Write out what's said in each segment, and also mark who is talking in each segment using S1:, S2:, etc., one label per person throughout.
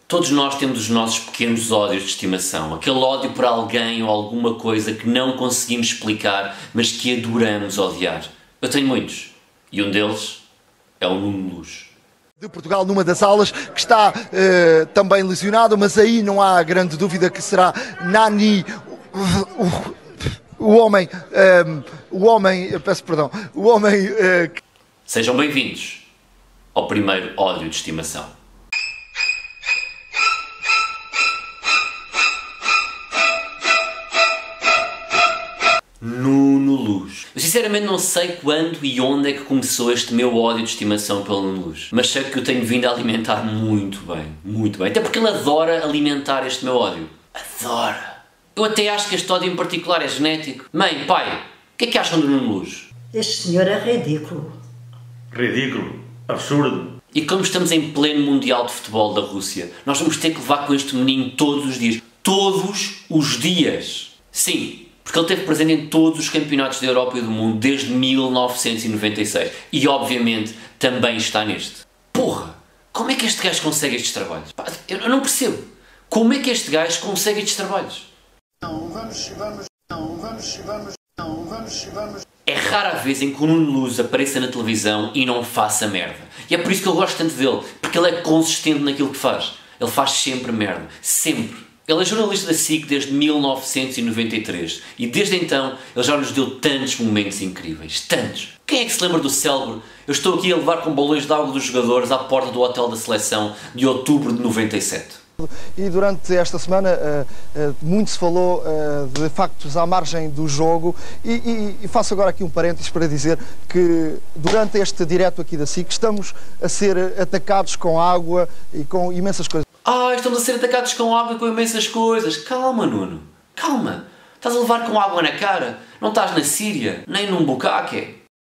S1: Todos nós temos os nossos pequenos ódios de estimação. Aquele ódio por alguém ou alguma coisa que não conseguimos explicar, mas que adoramos odiar. Eu tenho muitos. E um deles é o Nuno Luz.
S2: De Portugal, numa das aulas, que está também lesionado, mas aí não há grande dúvida que será Nani, o homem, peço perdão, o homem...
S1: Sejam bem-vindos ao primeiro ódio de estimação. Nuno Luz. Eu sinceramente não sei quando e onde é que começou este meu ódio de estimação pelo Nuno Luz, mas sei que eu tenho vindo a alimentar muito bem, até porque ele adora alimentar este meu ódio. Adora! Eu até acho que este ódio em particular é genético. Mãe, pai, o que é que acham do Nuno Luz?
S3: Este senhor é ridículo.
S4: Ridículo, absurdo.
S1: E como estamos em pleno Mundial de Futebol da Rússia, nós vamos ter que levar com este menino todos os dias. Todos os dias! Sim! Porque ele esteve presente em todos os campeonatos da Europa e do mundo desde 1996. E, obviamente, também está neste. Porra! Como é que este gajo consegue estes trabalhos? Pá, eu não percebo. Como é que este gajo consegue estes trabalhos? É rara a vez em que o Nuno Luz apareça na televisão e não faça merda. E é por isso que eu gosto tanto dele. Porque ele é consistente naquilo que faz. Ele faz sempre merda. Sempre. Ele é jornalista da SIC desde 1993 e desde então ele já nos deu tantos momentos incríveis, tantos. Quem é que se lembra do célebre "eu estou aqui a levar com balões de água dos jogadores à porta do hotel da seleção" de outubro de 97?
S2: E durante esta semana muito se falou de factos à margem do jogo e faço agora aqui um parênteses para dizer que durante este direto aqui da SIC estamos a ser atacados com água e com imensas coisas.
S1: Estamos a ser atacados com água e com imensas coisas. Calma, Nuno. Calma. Estás a levar com água na cara. Não estás na Síria, nem num bucaque.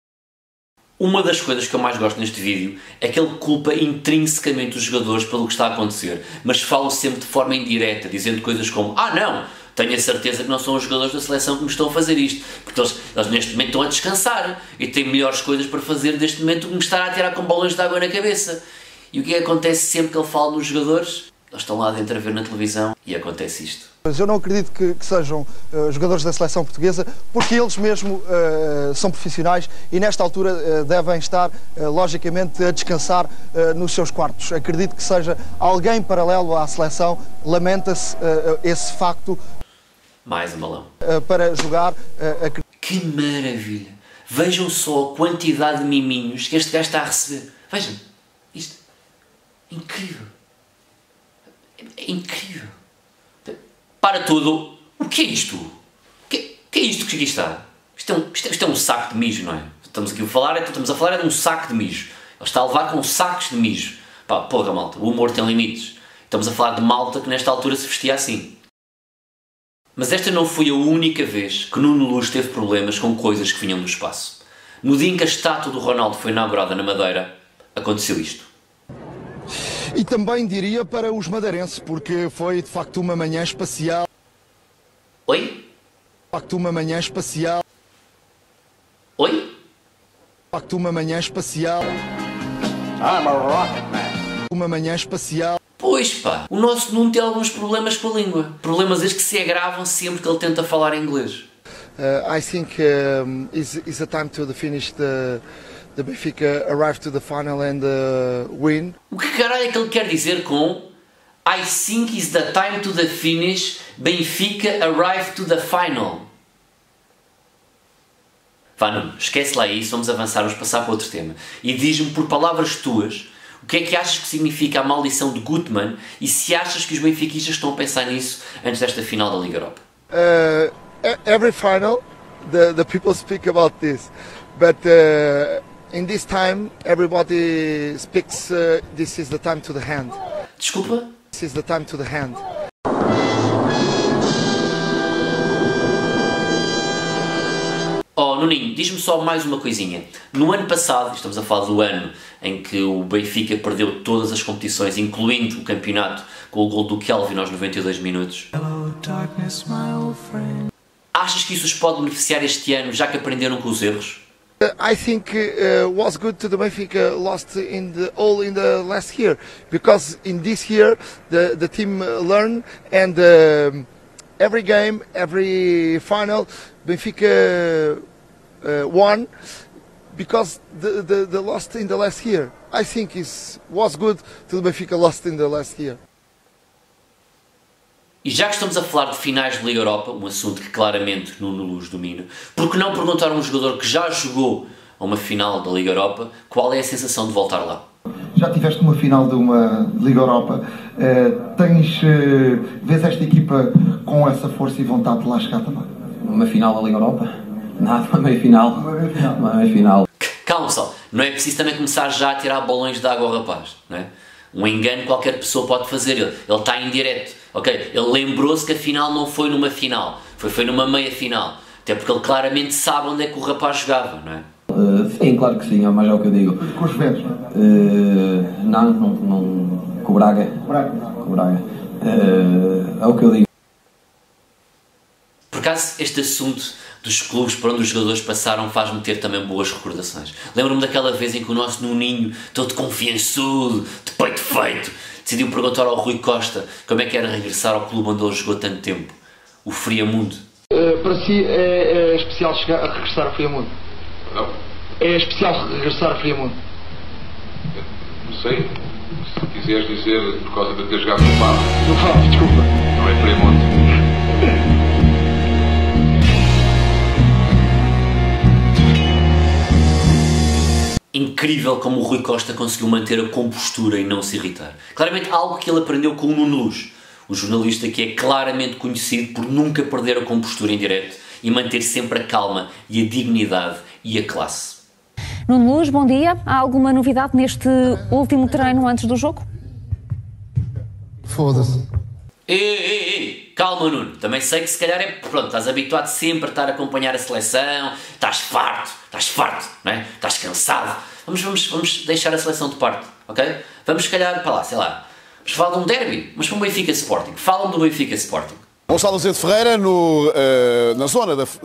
S1: Uma das coisas que eu mais gosto neste vídeo é que ele culpa intrinsecamente os jogadores pelo que está a acontecer, mas fala sempre de forma indireta, dizendo coisas como não, tenho a certeza que não são os jogadores da seleção que me estão a fazer isto, porque eles neste momento estão a descansar e têm melhores coisas para fazer neste momento do que me estar a tirar com balões de água na cabeça. E o que acontece sempre que ele fala nos jogadores? Eles estão lá dentro a ver na televisão e acontece isto.
S2: Eu não acredito que sejam jogadores da seleção portuguesa, porque eles mesmo são profissionais e nesta altura devem estar, logicamente, a descansar nos seus quartos. Acredito que seja alguém paralelo à seleção, lamenta-se esse facto.
S1: Mais um balão.
S2: Para jogar.
S1: Que maravilha! Vejam só a quantidade de miminhos que este gajo está a receber. Vejam, isto. Incrível. É incrível. Para tudo. O que é isto? O que é isto que aqui está? Isto é um saco de mijo, não é? Estamos aqui a falar de um saco de mijo. Ele está a levar com sacos de mijo. Pá, porra, malta, o humor tem limites. Estamos a falar de malta que nesta altura se vestia assim. Mas esta não foi a única vez que Nuno Luz teve problemas com coisas que vinham do espaço. No dia em que a estátua do Ronaldo foi inaugurada na Madeira, aconteceu isto.
S2: E também diria para os madeirenses, porque foi de facto uma manhã espacial.
S1: Oi?
S2: De facto uma manhã espacial.
S1: Oi?
S2: De facto uma manhã espacial.
S4: I'm a rocket man.
S2: Uma manhã espacial.
S1: Pois pá, o nosso Nuno tem alguns problemas com a língua. Problemas estes que se agravam sempre que ele tenta falar inglês.
S2: I think is a time to finish the Benfica arrive to the final and win.
S1: O que caralho é que ele quer dizer com I think is the time to the finish, Benfica arrive to the final? Vá, Nuno, esquece lá isso, vamos avançar, vamos passar para outro tema. E diz-me por palavras tuas, o que é que achas que significa a maldição de Gutmann e se achas que os benfiquistas estão a pensar nisso antes desta final da Liga Europa?
S2: Every final, the people speak about this, but in this time, everybody speaks. This is the time to the hand.
S1: Desculpa?
S2: This is the time to the hand.
S1: Oh, Nuninho, diz-me só mais uma coisinha. No ano passado, estamos a falar do ano em que o Benfica perdeu todas as competições, incluindo o campeonato, com o gol do Kelvin aos 92 minutos. Achas que isso os pode beneficiar este ano, já que aprenderam com os erros?
S2: I think was good to the Benfica lost in the last year, because in this year the team learned, and every game, every final, Benfica won, because the lost in the last year. I think was good to the Benfica lost in the last year.
S1: E já que estamos a falar de finais de Liga Europa, um assunto que claramente Nuno Luz domina, por que não perguntar a um jogador que já jogou a uma final da Liga Europa qual é a sensação de voltar lá?
S5: Já tiveste uma final de uma Liga Europa, vês esta equipa com essa força e vontade de lá chegar também?
S6: Uma final da Liga Europa? Nada, uma meia final. Uma meia final.
S1: Calma só, não é preciso também começar já a tirar balões de água ao rapaz, não é? Um engano qualquer pessoa pode fazer, ele está em direto, ok? Ele lembrou-se que a final não foi numa final, foi numa meia final, até porque ele claramente sabe onde é que o rapaz jogava, não é?
S6: Sim, claro que sim, mas é o que eu digo.
S5: Com os Juventus?
S6: Não, com o Braga. Com o Braga. É o que eu digo.
S1: Por acaso, este assunto dos clubes para onde os jogadores passaram faz-me ter também boas recordações. Lembro-me daquela vez em que o nosso Nuninho, todo confiançudo, de peito feito, decidiu perguntar ao Rui Costa como é que era regressar ao clube onde ele jogou tanto tempo, o Friamundo.
S2: Para si é especial regressar a Friamundo?
S7: Não?
S2: É especial regressar a Friamundo?
S7: Não sei. Se quiseres dizer por causa de ter jogado no Faro.
S2: No Faro, desculpa.
S7: Não é Friamundo.
S1: Incrível como o Rui Costa conseguiu manter a compostura e não se irritar. Claramente algo que ele aprendeu com o Nuno Luz, o jornalista que é claramente conhecido por nunca perder a compostura em direto e manter sempre a calma e a dignidade e a classe.
S8: Nuno Luz, bom dia. Há alguma novidade neste último treino antes do jogo?
S2: Foda-se.
S1: Ei, calma Nuno, também sei que se calhar estás habituado sempre a estar a acompanhar a seleção, estás farto, não é? Estás cansado, vamos deixar a seleção de parte, ok? Vamos se calhar para lá, sei lá, vamos falar de um derby, mas para um Benfica Sporting, falam do Benfica Sporting.
S9: Gonçalo Azevedo Ferreira na zona da...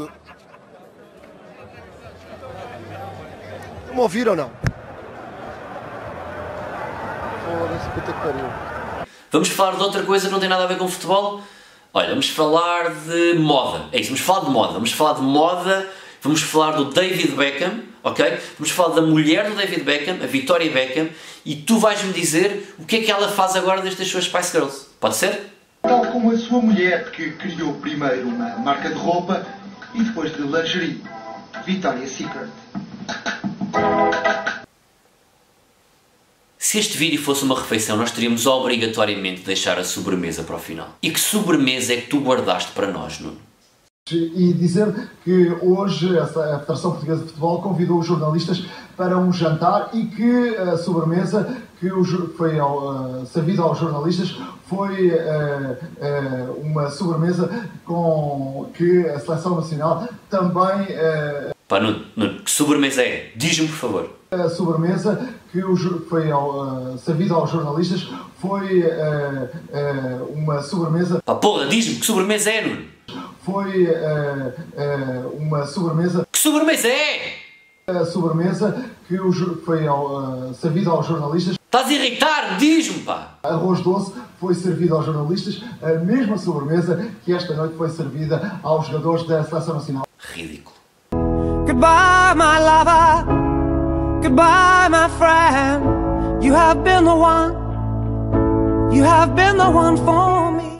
S2: Me ouviram ou não? Foda-se, puta que pariu.
S1: Vamos falar de outra coisa que não tem nada a ver com futebol? Olha, vamos falar de moda. É isso, vamos falar de moda. Vamos falar do David Beckham, ok? Vamos falar da mulher do David Beckham, a Victoria Beckham, e tu vais-me dizer o que é que ela faz agora destas suas Spice Girls. Pode ser?
S5: Tal como a sua mulher, que criou primeiro uma marca de roupa e depois de lingerie, Victoria's Secret.
S1: Se este vídeo fosse uma refeição, nós teríamos obrigatoriamente de deixar a sobremesa para o final. E que sobremesa é que tu guardaste para nós, Nuno?
S5: E dizer que hoje a Federação Portuguesa de Futebol convidou os jornalistas para um jantar e que a sobremesa que foi servida aos jornalistas foi uma sobremesa com que a Seleção Nacional também...
S1: Pá, Nuno, que sobremesa é? Diz-me, por favor.
S5: A sobremesa que foi servida aos jornalistas foi uma sobremesa...
S1: Pá, porra, diz-me, que sobremesa é, Nuno?
S5: Foi uma sobremesa...
S1: Que sobremesa é?
S5: A sobremesa que foi servida aos jornalistas...
S1: Estás a irritar-me, diz-me, pá!
S5: Arroz doce foi servido aos jornalistas, a mesma sobremesa que esta noite foi servida aos jogadores da Seleção Nacional.
S1: Ridículo.
S10: Goodbye, my lover. Goodbye, my friend. You have been the one. You have been the one for me.